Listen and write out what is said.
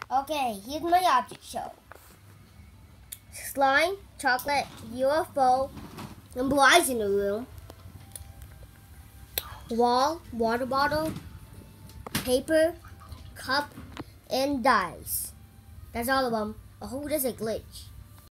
Okay, here's my object show. Slime, chocolate, UFO, and blue eyes in the room. Wall, water bottle, paper, cup, and dice. That's all of them. Oh, there's a glitch.